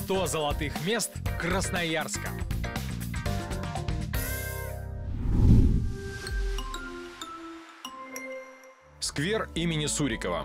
100 золотых мест Красноярска. Сквер имени Сурикова.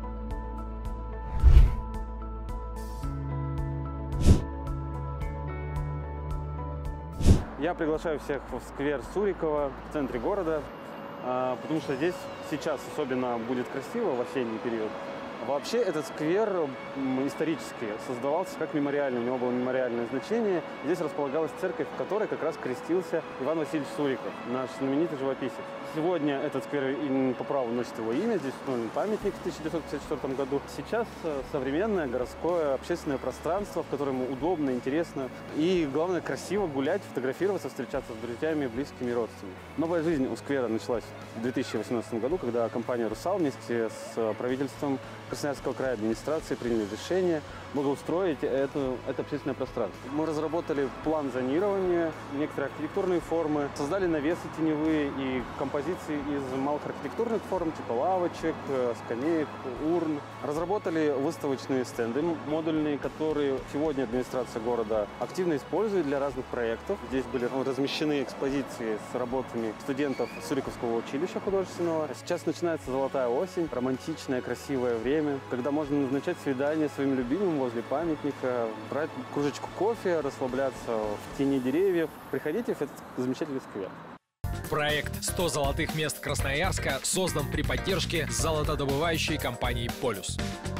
Я приглашаю всех в сквер Сурикова в центре города, потому что здесь сейчас особенно будет красиво в осенний период. Вообще этот сквер исторически создавался как мемориальный, у него было мемориальное значение. Здесь располагалась церковь, в которой как раз крестился Иван Васильевич Суриков, наш знаменитый живописец. Сегодня этот сквер по праву носит его имя, здесь установлен памятник в 1954 году. Сейчас современное городское общественное пространство, в котором удобно, интересно и, главное, красиво гулять, фотографироваться, встречаться с друзьями, близкими и родственниками. Новая жизнь у сквера началась в 2018 году, когда компания «Русал» вместе с правительством Красноярского края, администрации приняли решение благоустроить это общественное пространство. Мы разработали план зонирования, некоторые архитектурные формы, создали навесы теневые и композиции из малых архитектурных форм, типа лавочек, скамеек, урн. Разработали выставочные стенды модульные, которые сегодня администрация города активно использует для разных проектов. Здесь были размещены экспозиции с работами студентов Суриковского училища художественного. Сейчас начинается золотая осень, романтичное, красивое время, когда можно назначать свидание своим любимым возле памятника, брать кружечку кофе, расслабляться в тени деревьев. Приходите в этот замечательный сквер. Проект «100 золотых мест Красноярска» создан при поддержке золотодобывающей компании «Полюс».